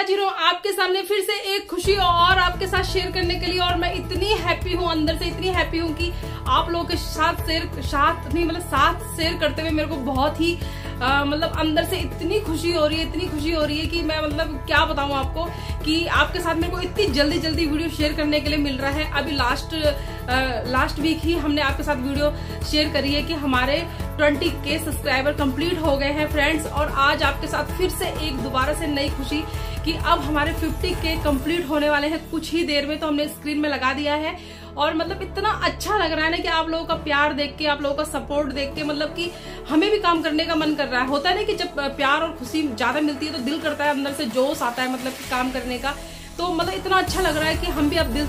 हाजिर हूँ आपके सामने फिर से एक खुशी और आपके साथ शेयर करने के लिए। और मैं इतनी हैप्पी हूँ, अंदर से इतनी हैप्पी हूँ कि आप लोगों के साथ शेयर करते हुए मेरे को बहुत ही मतलब अंदर से इतनी खुशी हो रही है कि मैं मतलब क्या बताऊँ आपको कि आपके साथ मेरे को इतनी जल्दी वीडियो शेयर करने के लिए मिल रहा है। अभी लास्ट वीक ही हमने आपके साथ वीडियो शेयर करी है कि हमारे 20K सब्सक्राइबर कंप्लीट हो गए हैं फ्रेंड्स। और आज आपके साथ फिर से एक दोबारा से नई खुशी कि अब हमारे 50K कंप्लीट होने वाले हैं कुछ ही देर में। तो हमने स्क्रीन में लगा दिया है और मतलब इतना अच्छा लग रहा है ना कि आप लोगों का प्यार देख के, आप लोगों का सपोर्ट देख के मतलब कि हमें भी काम करने का मन कर रहा है। होता है ना कि जब प्यार और खुशी ज्यादा मिलती है तो दिल करता है, अंदर से जोश आता है मतलब कि काम करने का। तो मतलब इतना अच्छा लग रहा है कि हम भी अब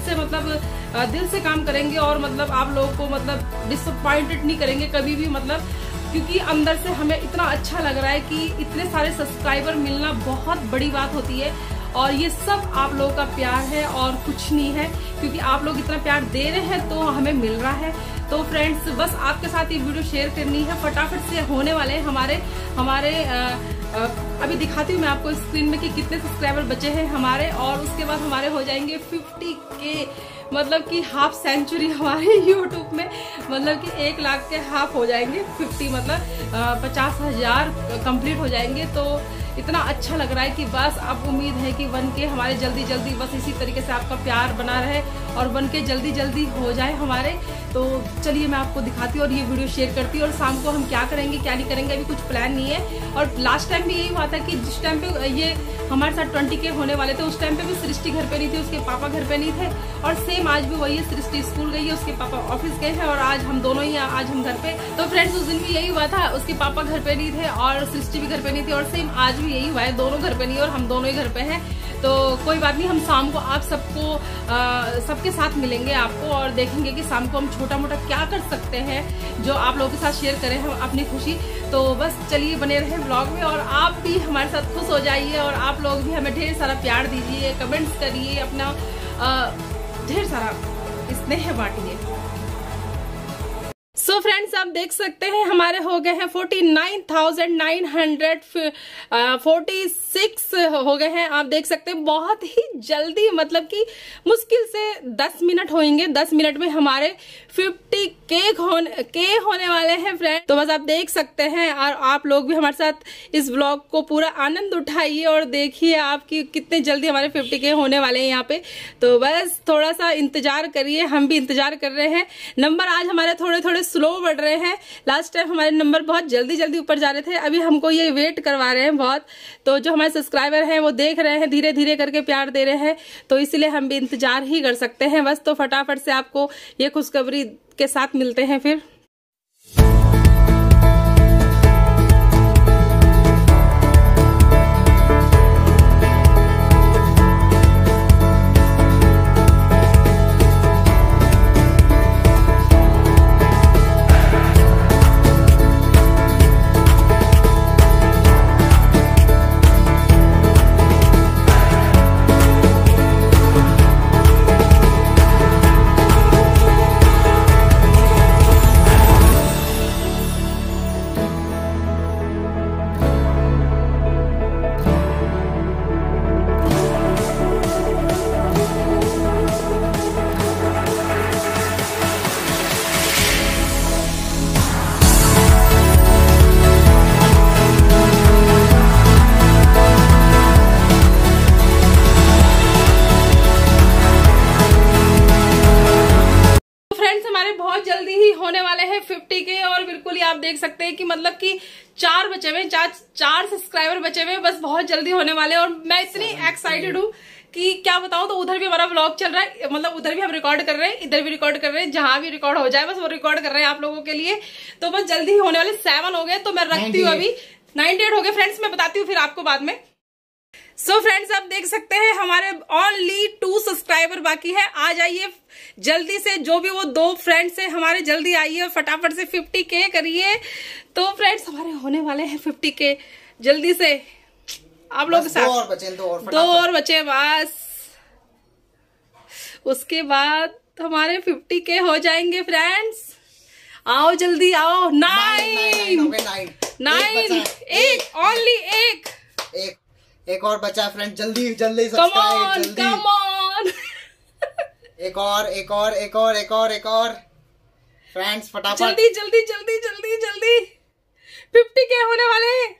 दिल से काम करेंगे और मतलब आप लोगों को मतलब डिसअपॉइंटेड नहीं करेंगे कभी भी, मतलब क्योंकि अंदर से हमें इतना अच्छा लग रहा है कि इतने सारे सब्सक्राइबर मिलना बहुत बड़ी बात होती है। और ये सब आप लोगों का प्यार है और कुछ नहीं है, क्योंकि आप लोग इतना प्यार दे रहे हैं तो हमें मिल रहा है। तो फ्रेंड्स बस आपके साथ ये वीडियो शेयर करनी है, फटाफट से होने वाले हैं हमारे अभी दिखाती हूँ मैं आपको स्क्रीन में कि कितने सब्सक्राइबर बचे हैं हमारे। और उसके बाद हमारे हो जाएंगे 50K, मतलब कि हाफ सेंचुरी हमारे यूट्यूब में, मतलब कि 1 लाख के हाफ हो जाएंगे 50, मतलब 50,000 कंप्लीट हो जाएंगे। तो इतना अच्छा लग रहा है कि बस अब उम्मीद है कि 1K हमारे जल्दी बस इसी तरीके से आपका प्यार बना रहे और 1K जल्दी हो जाए हमारे। तो चलिए मैं आपको दिखाती हूँ और ये वीडियो शेयर करती हूँ। और शाम को हम क्या करेंगे क्या नहीं करेंगे अभी कुछ प्लान नहीं है। और लास्ट टाइम भी यही हुआ था कि जिस टाइम पे ये हमारे साथ 20K होने वाले थे उस टाइम पे भी सृष्टि घर पे नहीं थी, उसके पापा घर पे नहीं थे। और सेम आज भी वही है, सृष्टि स्कूल गई है, उसके पापा ऑफिस गए हैं और आज हम दोनों ही आज हम घर पे। तो फ्रेंड्स उस दिन भी यही हुआ था, उसके पापा घर पे नहीं थे और सृष्टि भी घर पे नहीं थी। और सेम आज भी यही हुआ है, दोनों घर पे नहीं और हम दोनों ही घर पे हैं। तो कोई बात नहीं, हम शाम को आप सबके साथ मिलेंगे आपको और देखेंगे कि शाम को हम छोटा मोटा क्या कर सकते हैं जो आप लोगों के साथ शेयर करें हम अपनी खुशी। तो बस चलिए बने रहे ब्लॉग में और आप भी हमारे साथ खुश हो जाइए और आप लोग भी हमें ढेर सारा प्यार दीजिए, कमेंट्स करिए, अपना ढेर सारा स्नेह बांटिए। सो फ्रेंड्स आप देख सकते हैं हमारे हो गए हैं 49,946 हो गए हैं। आप देख सकते हैं बहुत ही जल्दी, मतलब कि मुश्किल से 10 मिनट होंगे, 10 मिनट में हमारे 50K होने वाले हैं फ्रेंड। तो बस आप देख सकते हैं और आप लोग भी हमारे साथ इस ब्लॉग को पूरा आनंद उठाइए और देखिए आपकी कितने जल्दी हमारे 50K होने वाले हैं यहाँ पे। तो बस थोड़ा सा इंतजार करिए, हम भी इंतजार कर रहे हैं। नंबर आज हमारे थोड़े स्लो बढ़ रहे हैं। लास्ट टाइम हमारे नंबर बहुत जल्दी ऊपर जा रहे थे, अभी हमको ये वेट करवा रहे हैं बहुत। तो जो हमारे सब्सक्राइबर हैं वो देख रहे हैं, धीरे करके प्यार दे रहे हैं, तो इसलिए हम भी इंतजार ही कर सकते हैं बस। तो फटाफट से आपको ये खुशखबरी के साथ मिलते हैं फिर। बहुत जल्दी ही होने वाले हैं 50K और बिल्कुल ही आप देख सकते हैं कि मतलब कि 4 बचे हुए, 4 सब्सक्राइबर बचे हुए, बस बहुत जल्दी होने वाले। और मैं इतनी एक्साइटेड हूँ कि क्या बताऊं। तो उधर भी हमारा व्लॉग चल रहा है, मतलब उधर भी हम रिकॉर्ड कर रहे हैं, इधर भी रिकॉर्ड कर रहे हैं, जहां भी रिकॉर्ड हो जाए बस वो रिकॉर्ड कर रहे हैं आप लोगों के लिए। तो बस जल्दी ही होने वाले 7 हो गए, तो मैं रखती हूँ अभी। 98 हो गए फ्रेंड्स, मैं बताती हूँ फिर आपको बाद में। सो फ्रेंड्स आप देख सकते हैं हमारे ओनली 2 सब्सक्राइबर बाकी है। आ जाइए जल्दी से, जो भी वो 2 फ्रेंड्स हैं हमारे, जल्दी आइए और फटाफट से 50K करिए। तो फ्रेंड्स हमारे होने वाले हैं 50K जल्दी से आप लोग के साथ। 2 और बचे बस, उसके बाद हमारे 50K हो जाएंगे फ्रेंड्स। आओ जल्दी आओ। 9 8 ओनली 1 एक और बचा फ्रेंड, जल्दी जल्दी सब्सक्राइब जल्दी। कम ऑन एक और फ्रेंड्स फटाफट जल्दी जल्दी जल्दी जल्दी जल्दी 50K होने वाले हैं।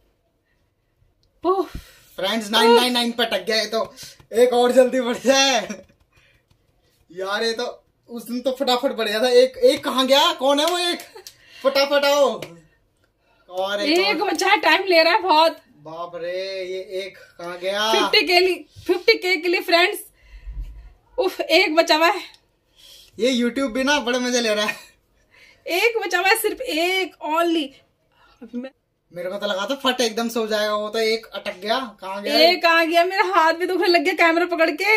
फ्रेंड्स 999 पे अटक गया, तो एक और जल्दी बढ़ जाए यार। ये तो उस दिन तो फटाफट बढ़ गया था। एक कहाँ गया, कौन है वो एक, फटाफट आओ। और एक बचा, टाइम ले रहा है बहुत। बाप रे, ये एक कहाँ गया। 50K के लिए फ्रेंड्स, उफ, एक बचा हुआ है। ये YouTube भी ना बड़े मजे ले रहा है। एक बचा हुआ है, सिर्फ एक ओनली। मेरे को तो लगा था फट एकदम से हो जाएगा, वो तो एक अटक गया। कहाँ गया एक आ गया, मेरा हाथ भी दुखने लग गया कैमरा पकड़ के।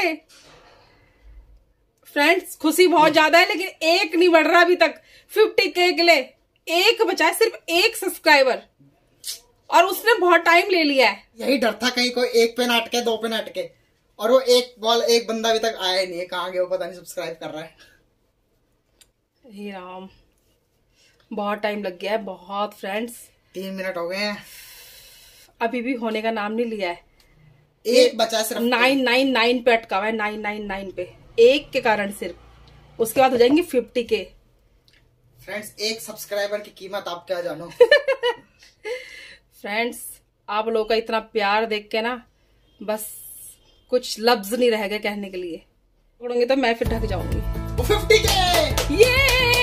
फ्रेंड्स खुशी बहुत ज्यादा है, लेकिन एक नहीं बढ़ रहा अभी तक 50K के लिए। एक बचा है, सिर्फ एक सब्सक्राइबर, और उसने बहुत टाइम ले लिया है। यही डर था कहीं कोई एक पे ना अटके, 2 पे ना अटके, और वो एक बंदा अभी तक आया ही नहीं है। कहाँ गया वो, पता नहीं, सब्सक्राइब कर रहा है। हे राम, बहुत टाइम लग गया है, बहुत फ्रेंड्स। 3 मिनट हो गए हैं, अभी भी होने का नाम नहीं लिया है। एक बचा सिर्फ, 999 पे अटका हुआ है, 999 पे, एक के कारण सिर्फ। उसके बाद हो जाएंगे 50K। फ्रेंड्स एक सब्सक्राइबर की कीमत आप क्या जानो। फ्रेंड्स आप लोगों का इतना प्यार देख के ना, बस कुछ लफ्ज नहीं रह गए कहने के लिए। छोड़ूंगी तो मैं फिर ढक जाऊंगी। 50K ये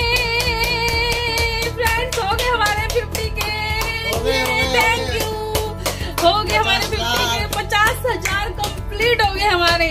फ्रेंड्स हो गए हमारे 50K। थैंक यू, हो गए हमारे 50K। 50,000 कंप्लीट हो गए हमारे।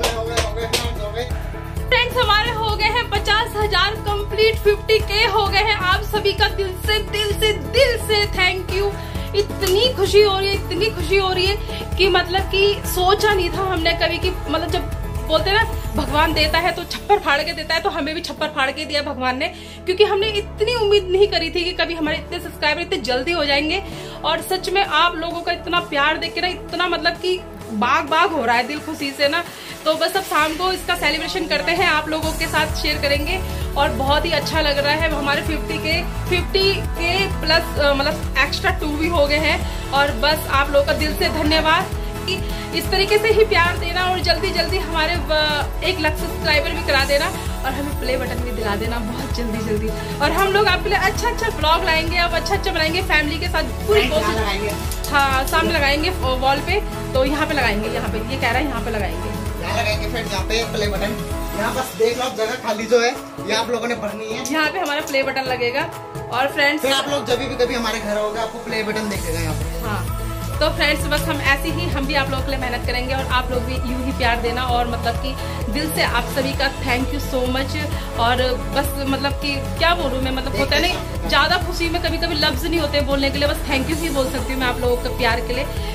फ्रेंड्स हमारे हो गए हैं 50,000 कंप्लीट, 50K हो गए हैं। आप सभी का दिल से थैंक यू। इतनी खुशी हो रही है, इतनी खुशी हो रही है कि मतलब कि सोचा नहीं था हमने कभी कि मतलब जब बोलते हैं ना भगवान देता है तो छप्पर फाड़ के देता है, तो हमें भी छप्पर फाड़ के दिया भगवान ने, क्योंकि हमने इतनी उम्मीद नहीं करी थी कि कभी हमारे इतने सब्सक्राइबर इतने जल्दी हो जाएंगे। और सच में आप लोगों का इतना प्यार देख के ना, इतना मतलब कि बाग हो रहा है दिल खुशी से ना। तो बस अब शाम को इसका सेलिब्रेशन करते हैं, आप लोगों के साथ शेयर करेंगे, और बहुत ही अच्छा लग रहा है। हमारे 50K प्लस मतलब एक्स्ट्रा 2 भी हो गए हैं। और बस आप लोगों का दिल से धन्यवाद कि इस तरीके से ही प्यार देना, और जल्दी जल्दी हमारे 1 लाख सब्सक्राइबर भी करा देना, और हमें प्ले बटन भी दिला देना बहुत जल्दी। और हम लोग आपके लिए अच्छा ब्लॉग लाएंगे, अब अच्छा बनाएंगे फैमिली के साथ, पूरी कोशिश। हाँ, सामने लगाएंगे वॉल पे, तो यहाँ पे लगाएंगे, यहाँ पे ये कह रहा है यहाँ पे लगाएंगे, यहाँ लगाएंगे फ्रेंड्स, यहाँ पे प्ले बटन। यहाँ बस देख लो आप, जगह खाली जो है ये आप लोगों ने भरनी है। यहाँ पे हमारा प्ले बटन लगेगा। और फ्रेंड्स फिर आप लोग जब भी कभी हमारे घर होगा आपको प्ले बटन दिखेगा यहाँ पे। हाँ, तो फ्रेंड्स बस हम ऐसे ही, हम भी आप लोगों के लिए मेहनत करेंगे, और आप लोग भी यूं ही प्यार देना। और मतलब कि दिल से आप सभी का थैंक यू सो मच। और बस मतलब कि क्या बोलूं मैं, मतलब होता नहीं, ज्यादा खुशी में कभी लफ्ज नहीं होते बोलने के लिए, बस थैंक यू ही बोल सकती हूँ मैं आप लोगों के प्यार के लिए।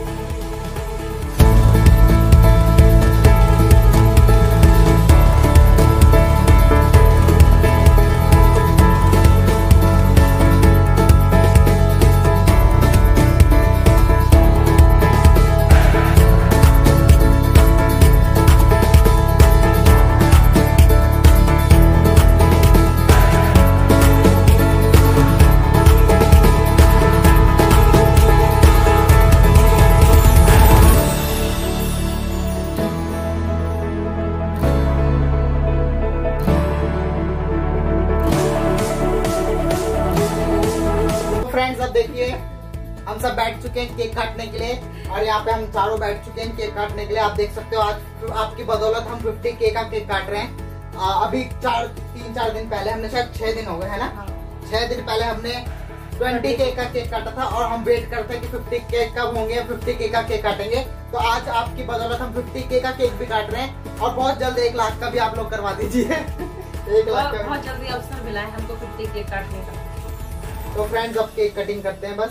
फ्रेंड्स अब देखिए हम सब बैठ चुके हैं केक काटने के लिए, और यहाँ पे हम चारों बैठ चुके हैं केक काटने के लिए। आप देख सकते हो आज आपकी बदौलत हम 50K का केक काट रहे हैं। अभी 3-4 दिन पहले हमने, शायद 6 दिन हो गए है ना, 6 दिन पहले हमने 20K का केक काटा था, और हम वेट करते हैं कि 50K कब होंगे, 50K का केक काटेंगे। तो आज आपकी बदौलत हम 50K का केक भी काट रहे हैं, और बहुत जल्द 1 लाख का भी आप लोग करवा दीजिए। 1 लाख का बहुत जल्दी अवसर मिला है हमको 50K काटने का। तो फ्रेंड्स अब केक कटिंग करते हैं, बस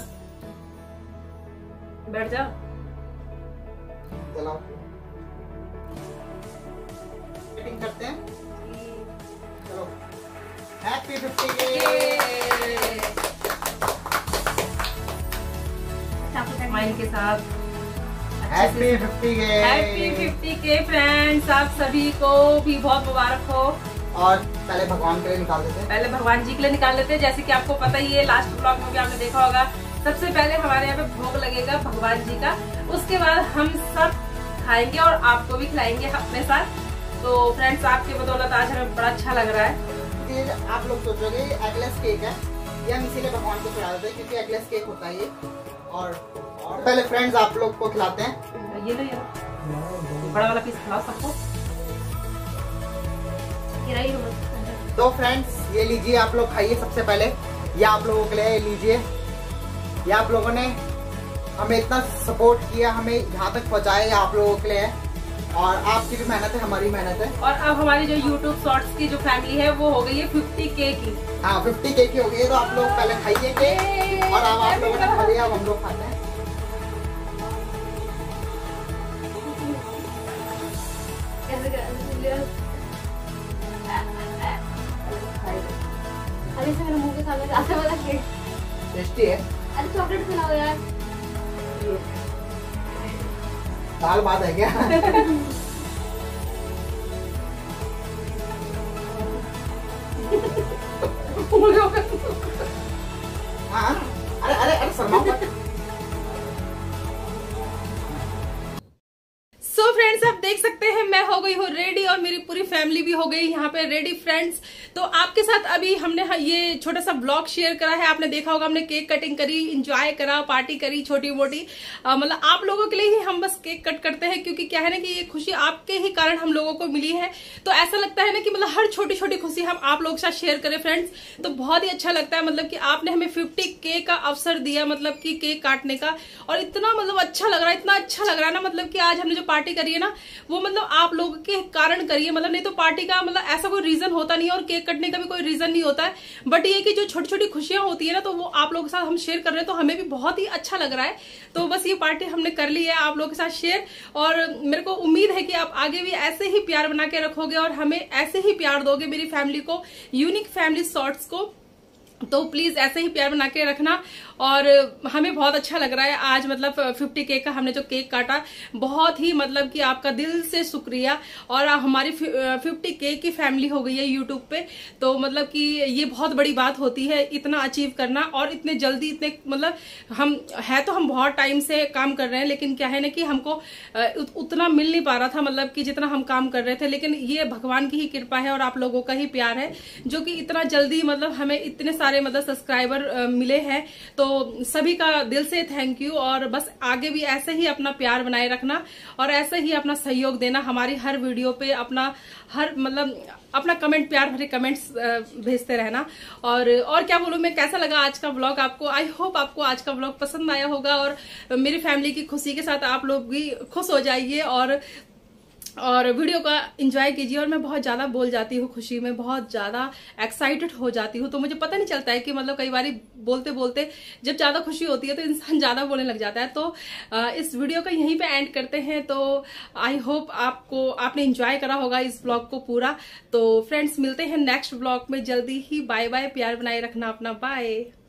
बैठ जाओ, चलो कटिंग करते हैं। चलो हैप्पी 50K माइंड के साथ। Happy 50K happy 50K friends, आप सभी को भी बहुत मुबारक हो। और पहले भगवान के लिए निकाल देते हैं, पहले भगवान जी के लिए निकाल लेते हैं। जैसे कि आपको पता ही है, लास्ट ब्लॉग में भी आपने देखा होगा सबसे पहले हमारे यहाँ पे भोग लगेगा भगवान जी का, उसके बाद हम सब खाएंगे और आपको भी खिलाएंगे अपने साथ। तो फ्रेंड्स, आपकी बदौलत आज हमें बड़ा अच्छा लग रहा है। ये आप लोग सोचोगे एगलेस केक है, ये हम इसीलिए भगवान को चढ़ा देते हैं क्योंकि एगलेस केक होता है ये। और पहले फ्रेंड्स आप लोग को खिलाते हैं। ये लो, ये बड़ा वाला पीस खिलाओ सबको। तो फ्रेंड्स ये लीजिए, आप लोग खाइए। सबसे पहले ये आप लोगों के लिए लीजिए। ये आप लोगों ने हमें इतना सपोर्ट किया, हमें यहाँ तक पहुँचाया, आप लोगों के लिए, और आपकी भी मेहनत है, हमारी मेहनत है। और अब हमारी जो YouTube शॉर्ट्स की जो फैमिली है वो हो गई है 50K की। हाँ, 50K की हो गई है। तो आप लोग पहले खाइए केक, और अब आप लोगों ने खा लिया, अब हम लोग खाते हैं। अरे से मेरे मुंह के सामने जाता वाला केक टेस्टी है। अरे चॉकलेट खिलाओ यार। दाल भात है क्या? हाँ, अरे अरे अरे शर्माओ मत। सो फ्रेंड्स, आप देख सकते हैं मैं हो गई हूँ रेडी और मेरी पूरी फैमिली भी हो गई यहाँ पे रेडी फ्रेंड्स। तो आपके साथ अभी हमने ये छोटा सा ब्लॉग शेयर करा है। आपने देखा होगा, हमने केक कटिंग करी, एंजॉय करा, पार्टी करी छोटी मोटी। मतलब आप लोगों के लिए ही हम बस केक कट करते हैं, क्योंकि क्या है ना कि ये खुशी आपके ही कारण हम लोगों को मिली है। तो ऐसा लगता है ना कि मतलब हर छोटी छोटी खुशी हम आप लोगों के साथ शेयर करें फ्रेंड्स, तो बहुत ही अच्छा लगता है। मतलब कि आपने हमें 50K का अवसर दिया, मतलब कि केक काटने का, और इतना मतलब अच्छा लग रहा है, इतना अच्छा लग रहा है ना। मतलब कि आज हमने जो पार्टी करी है ना, वो मतलब आप लोगों के कारण करिए। मतलब नहीं तो पार्टी का मतलब ऐसा कोई रीजन होता नहीं है, और केक कटने का भी कोई रीजन नहीं होता है। बट ये कि जो छोटी छोटी खुशियां होती है ना, तो वो आप लोगों के साथ हम शेयर कर रहे हैं, तो हमें भी बहुत ही अच्छा लग रहा है। तो बस ये पार्टी हमने कर ली है आप लोगों के साथ शेयर, और मेरे को उम्मीद है कि आप आगे भी ऐसे ही प्यार बना के रखोगे और हमें ऐसे ही प्यार दोगे, मेरी फैमिली को, यूनिक फैमिली शॉर्ट्स को। तो प्लीज ऐसे ही प्यार बना के रखना। और हमें बहुत अच्छा लग रहा है आज, मतलब 50K का हमने जो केक काटा, बहुत ही मतलब कि आपका दिल से शुक्रिया। और हमारी 50K की फैमिली हो गई है यूट्यूब पे, तो मतलब कि ये बहुत बड़ी बात होती है इतना अचीव करना, और इतने जल्दी, इतने मतलब हम बहुत टाइम से काम कर रहे हैं, लेकिन क्या है ना कि हमको उतना मिल नहीं पा रहा था, मतलब कि जितना हम काम कर रहे थे। लेकिन ये भगवान की ही कृपा है और आप लोगों का ही प्यार है, जो कि इतना जल्दी मतलब हमें इतने सारे मतलब सब्सक्राइबर मिले हैं। तो सभी का दिल से थैंक यू। और बस आगे भी ऐसे ही अपना प्यार बनाए रखना, और ऐसे ही अपना सहयोग देना हमारी हर वीडियो पे, अपना हर मतलब अपना कमेंट, प्यार भरे कमेंट्स भेजते रहना। और क्या बोलूं मैं, कैसा लगा आज का ब्लॉग आपको? आई होप आपको आज का ब्लॉग पसंद आया होगा, और मेरी फैमिली की खुशी के साथ आप लोग भी खुश हो जाइए और वीडियो का एंजॉय कीजिए। और मैं बहुत ज्यादा बोल जाती हूँ खुशी में, बहुत ज्यादा एक्साइटेड हो जाती हूँ, तो मुझे पता नहीं चलता है कि मतलब कई बार बोलते बोलते जब ज्यादा खुशी होती है तो इंसान ज्यादा बोलने लग जाता है। तो इस वीडियो का यहीं पे एंड करते हैं। तो आई होप आपने एंजॉय करा होगा इस ब्लॉग को पूरा। तो फ्रेंड्स, मिलते हैं नेक्स्ट ब्लॉग में जल्दी ही। बाय बाय, प्यार बनाए रखना अपना, बाय।